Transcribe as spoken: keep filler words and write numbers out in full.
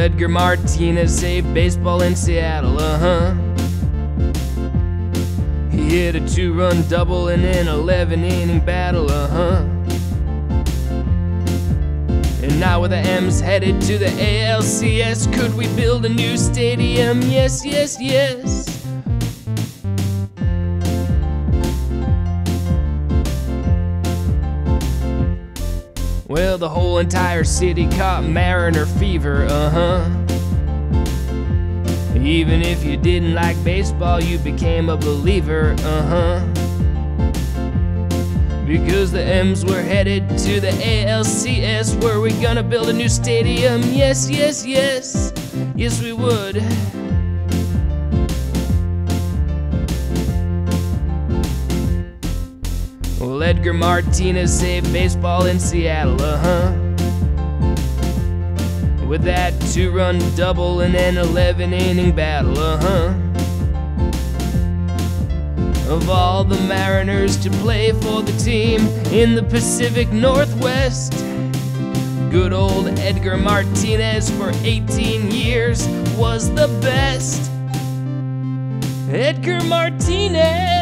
Edgar Martinez saved baseball in Seattle, uh-huh. He hit a two-run double in an eleven-inning battle, uh-huh. And now with the M's headed to the A L C S, could we build a new stadium? Yes, yes, yes. Well, the whole entire city caught Mariner fever, uh-huh. Even if you didn't like baseball, you became a believer, uh-huh. Because the M's were headed to the A L C S. Were we gonna build a new stadium? Yes, yes, yes. Yes, we would. Well, Edgar Martinez saved baseball in Seattle, uh-huh. With that two-run double in an eleven-inning battle, uh-huh. Of all the Mariners to play for the team in the Pacific Northwest, good old Edgar Martinez for eighteen years was the best. Edgar Martinez!